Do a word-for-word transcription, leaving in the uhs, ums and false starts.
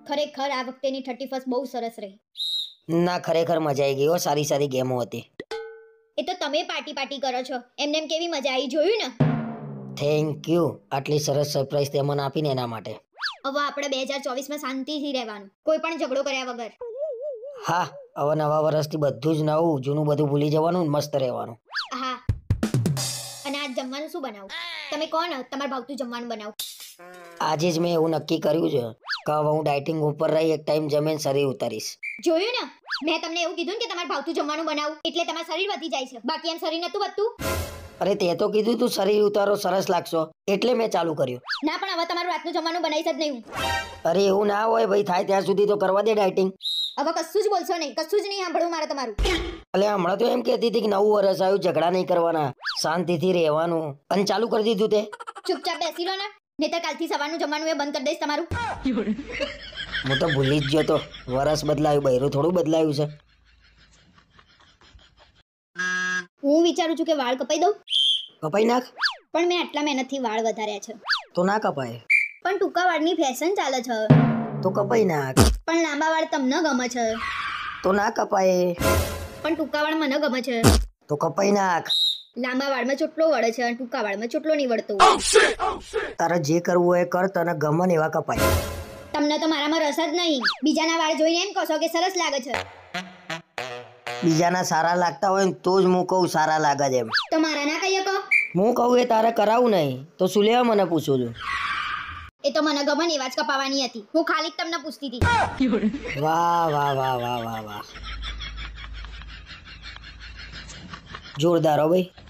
ખરેખર આ વખતેની thirty first બહુ સરસ રહી. ના ખરેખર મજા આવી ગઈ હો, સારી સારી ગેમો હતી. એ તો તમે પાર્ટી પાર્ટી કરો છો, એમને એમ કેવી મજા આવી જોયું ને. થેન્ક યુ, આટલી સરસ સરપ્રાઈઝ તે મને આપીને એના માટે. હવે આપણે બે હજાર ચોવીસ માં શાંતિથી રહેવાનું, કોઈ પણ ઝઘડો કર્યા વગર. હા, હવે નવા વર્ષથી બધું જ નવું, જૂનું બધું ભૂલી જવાનું, મસ્ત રહેવાનું. હા. અને આજ જમવાનું શું બનાવું? તમે કોણ તમારે ભાવતું જમવાનું બનાવું? આજે જ મેં એવું નક્કી કર્યું છે કે હવે હું ડાયટિંગ ઉપર રહી એક ટાઈમ જમીન શરીર ઉતારીશ. જોયું ને, મેં તમને એવું કીધું કે તમારે ભાવતું જમવાનું બનાવું એટલે તમારું શરીર વધી જાય છે, બાકી એમ શરીર નતું વધતું. અરે તે તો કીધું તું શરીર ઉતારો સરસ લાગશો એટલે મેં ચાલુ કર્યું. ના પણ હવે તમારું રાતનું જમવાનું બનાવીશ જ નહીં. અરે એવું ના હોય ભાઈ, થાય ત્યાં સુધી તો કરવા દે ડાયટિંગ. હવે કશું જ બોલશો નહીં, કશું જ નહીં સાંભળવું મારે તમારું. એટલે હમણાં તો એમ કહેતી હતી કે નવું વર્ષ આવ્યું, ઝઘડા નહીં કરવાના, શાંતિથી રહેવાનું, અને ચાલુ કરી દીધું તે. ચૂપચાપ બેસી રહો ને, નહીતર કાલથી સવારનું જમવાનું એ બંધ કરી દઈશ તમારું. હું તો ભૂલી જ ગયો તો, વર્ષ બદલાયું, બૈરું થોડું બદલાયું છે. હું વિચારું છું કે વાળ કપાઈ દઉં. કપાઈ નાખ. પણ મેં આટલા મહેનતથી વાળ વધાર્યા છે. તો ના કપાય. પણ ટૂંકા વાળની ફેશન ચાલે છે. તો કપાઈ નાખ. પણ લાંબા વાળ તમને ગમે છે. તો ના કપાય. પણ ટૂંકા વાળ મને ગમે છે. તો કપાઈ નાખ. લાંબા વાળમાં ચોટલો વળે છે અને ટૂંકા વાળમાં ચોટલો નહીં વળતો. તારે જે કરવું હોય કર, તને ગમે એવા કપાય. તમને તો મારામાં રસ જ નહીં, બીજાના વાળ જોઈને એમ કહો છો કે સરસ લાગે છે. બીજાના સારા લાગતા હોય ને તો જ હું કહું સારા લાગે છે એમ. તો મારા ના કહીએ કહો. હું કહું એ તારે કરાવું નહીં તો શું લેવા મને પૂછું છું? એ તો મને ગમે એવા જ કપાવાની હતી, હું ખાલી તમને પૂછતી હતી. વાહ વાહ વાહ વાહ વાહ વાહ, જોરદાર હો ભાઈ.